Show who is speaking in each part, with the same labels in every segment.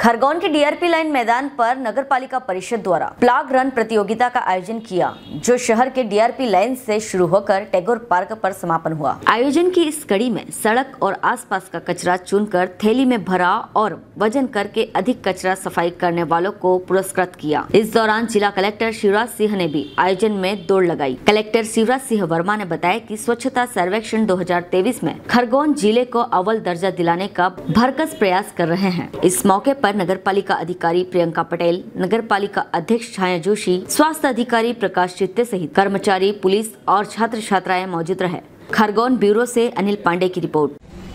Speaker 1: खरगोन के DRP line मैदान पर नगर पालिका परिषद द्वारा प्लाग रन प्रतियोगिता का आयोजन किया, जो शहर के डीआरपी लाइन से शुरू होकर टैगोर पार्क पर समापन हुआ। आयोजन की इस कड़ी में सड़क और आसपास का कचरा चुनकर थैली में भरा और वजन करके अधिक कचरा सफाई करने वालों को पुरस्कृत किया। इस दौरान जिला कलेक्टर शिवराज सिंह ने भी आयोजन में दौड़ लगाई। कलेक्टर शिवराज सिंह वर्मा ने बताया कि स्वच्छता सर्वेक्षण 2023 में खरगोन जिले को अव्वल दर्जा दिलाने का भरकस प्रयास कर रहे हैं। इस मौके पर नगर पालिका अधिकारी प्रियंका पटेल, नगर पालिका अध्यक्ष छाया जोशी, स्वास्थ्य अधिकारी प्रकाश चित्ते सहित कर्मचारी, पुलिस और छात्र छात्राएं मौजूद रहे। खरगोन ब्यूरो से अनिल पांडे की रिपोर्ट।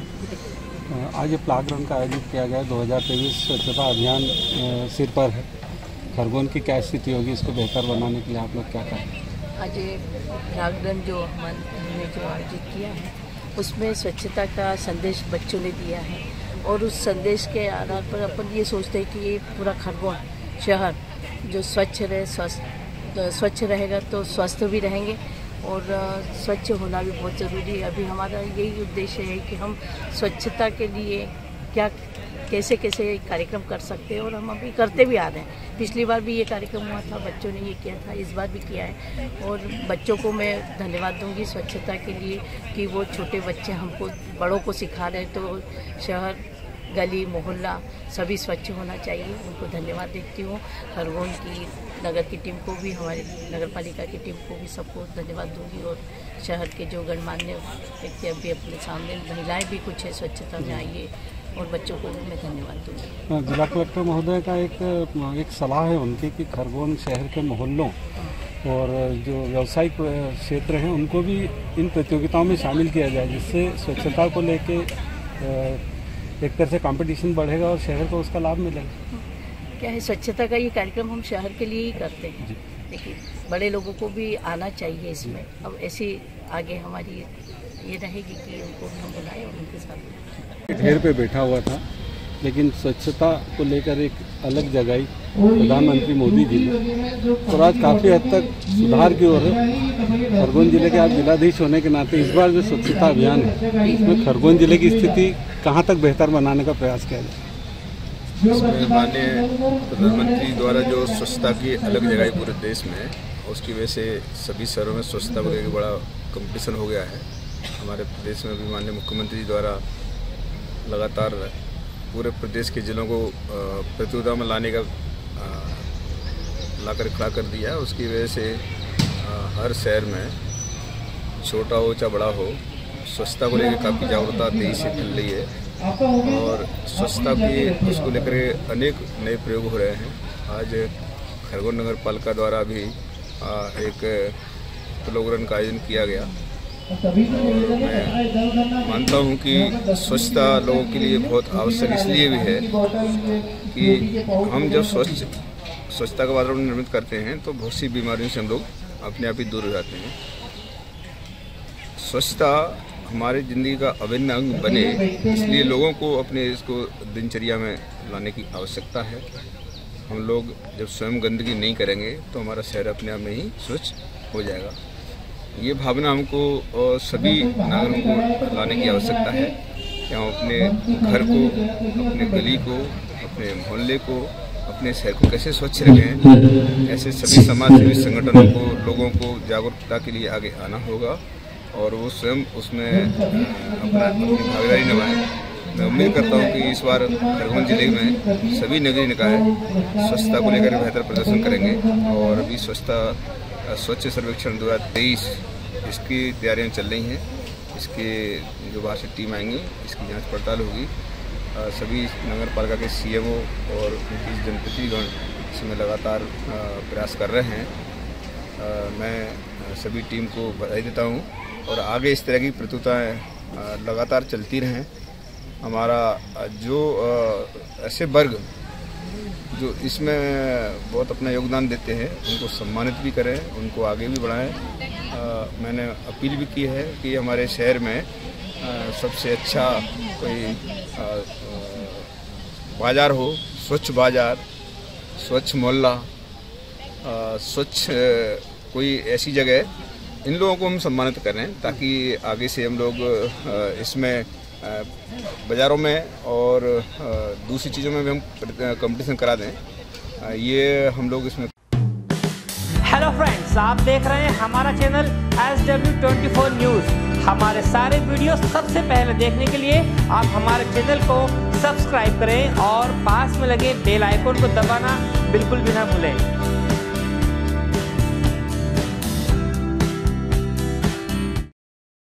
Speaker 2: आज ये प्लाग रन का आयोजित किया गया। 2023 स्वच्छता अभियान सिर पर है। खरगोन की क्या स्थिति होगी, इसको बेहतर बनाने के लिए आप लोग क्या करें?
Speaker 3: आज ये प्लाग रन जो हमने जो आयोजित किया है, उसमें स्वच्छता का संदेश बच्चों ने दिया है और उस संदेश के आधार पर अपन ये सोचते हैं कि ये पूरा खरगोन शहर जो स्वच्छ रहे, स्वच्छ रहेगा तो स्वस्थ भी रहेंगे और स्वच्छ होना भी बहुत ज़रूरी है। अभी हमारा यही उद्देश्य है कि हम स्वच्छता के लिए कैसे कार्यक्रम कर सकते हैं और हम अभी करते भी आ रहे हैं। पिछली बार भी ये कार्यक्रम हुआ था, बच्चों ने ये किया था, इस बार भी किया है और बच्चों को मैं धन्यवाद दूंगी स्वच्छता के लिए कि वो छोटे बच्चे हमको बड़ों को सिखा रहे हैं। तो शहर, गली, मोहल्ला सभी स्वच्छ होना चाहिए। उनको धन्यवाद देती हूँ। खरगोन की नगर की टीम को भी, हमारे नगर पालिका की टीम को भी, सबको धन्यवाद दूंगी और शहर के जो गणमान्य व्यक्ति अभी अपने सामने, महिलाएं भी कुछ है स्वच्छता में आइए और बच्चों को भी मैं धन्यवाद दूंगी।
Speaker 2: जिला कलेक्टर महोदय का एक सलाह है उनकी कि खरगोन शहर के मोहल्लों और जो व्यावसायिक क्षेत्र हैं उनको भी इन प्रतियोगिताओं में शामिल किया जाए, जिससे स्वच्छता को लेके एक तरह से कंपटीशन बढ़ेगा और शहर को उसका लाभ मिलेगा।
Speaker 3: क्या है, स्वच्छता का ये कार्यक्रम हम शहर के लिए ही करते हैं, लेकिन बड़े लोगों को भी आना चाहिए इसमें। अब ऐसी आगे हमारी ये रहेगी कि उनको भी हम बुलाएं और उनके साथ
Speaker 2: ढेर पे बैठा हुआ था, लेकिन स्वच्छता को लेकर एक अलग जगह प्रधानमंत्री मोदी जी ने, और आज काफ़ी हद तक सुधार की ओर है। खरगोन जिले के आप जिलाधीश होने के नाते इस बार जो स्वच्छता अभियान है, इसमें खरगोन जिले की स्थिति कहाँ तक बेहतर बनाने का प्रयास किया जाए?
Speaker 4: इसमें माननीय प्रधानमंत्री द्वारा जो स्वच्छता की अलग जगह पूरे देश में, उसकी वजह से सभी शहरों में स्वच्छता को लेकर बड़ा कंपटीशन हो गया है। हमारे प्रदेश में भी माननीय मुख्यमंत्री द्वारा लगातार पूरे प्रदेश के जिलों को प्रतियोगिता में लाने का लाकर खड़ा कर दिया है। उसकी वजह से हर शहर में, छोटा हो चाहे बड़ा हो, स्वच्छता को लेकर काफ़ी जागरूकता तेजी से फैल रही है और स्वच्छता की उसको लेकर अनेक नए प्रयोग हो रहे हैं। आज खरगोन नगर पालिका द्वारा भी एक प्लाग रन का आयोजन किया गया। मैं मानता हूं कि स्वच्छता लोगों के लिए बहुत आवश्यक इसलिए भी है कि हम जब स्वच्छता का वातावरण निर्मित करते हैं तो बहुत सी बीमारियों से हम लोग अपने आप ही दूर हो जाते हैं। स्वच्छता हमारी ज़िंदगी का अभिन्न अंग बने, इसलिए लोगों को अपने इसको दिनचर्या में लाने की आवश्यकता है। हम लोग जब स्वयं गंदगी नहीं करेंगे तो हमारा शहर अपने आप में ही स्वच्छ हो जाएगा। ये भावना हमको सभी नागरिकों को लाने की आवश्यकता है कि हम अपने घर को, अपने गली को, अपने मोहल्ले को, अपने शहर को कैसे स्वच्छ रखें। ऐसे सभी समाज सेवी संगठनों को, लोगों को जागरूकता के लिए आगे आना होगा और वो स्वयं उसमें अपनी भागीदारी निभाएं। मैं उम्मीद करता हूँ कि इस बार खरगोन जिले में सभी नगरीय निकाय स्वच्छता को लेकर बेहतर प्रदर्शन करेंगे और अभी स्वच्छ सर्वेक्षण 2023 इसकी तैयारियां चल रही हैं। इसके जो बाहर से टीम आएंगी, इसकी जांच पड़ताल होगी। सभी नगर पालिका के सीएमओ और उनकी जनप्रतिनिधिगण इसमें लगातार प्रयास कर रहे हैं। मैं सभी टीम को बधाई देता हूं और आगे इस तरह की प्रतियोगिताएं लगातार चलती रहें। हमारा जो ऐसे वर्ग जो इसमें बहुत अपना योगदान देते हैं, उनको सम्मानित भी करें, उनको आगे भी बढ़ाएं। मैंने अपील भी की है कि हमारे शहर में सबसे अच्छा कोई बाज़ार हो, स्वच्छ बाज़ार, स्वच्छ मोहल्ला, स्वच्छ कोई ऐसी जगह, इन लोगों को हम सम्मानित करें ताकि आगे से हम लोग इसमें बाज़ारों में और दूसरी चीज़ों में भी हम कंपटीशन करा दें, ये हम लोग इसमें।
Speaker 5: हेलो फ्रेंड्स, आप देख रहे हैं हमारा चैनल SW24 न्यूज़। हमारे सारे वीडियो सबसे पहले देखने के लिए आप हमारे चैनल को सब्सक्राइब करें और पास में लगे बेल आइकन को दबाना बिल्कुल भी ना भूलें।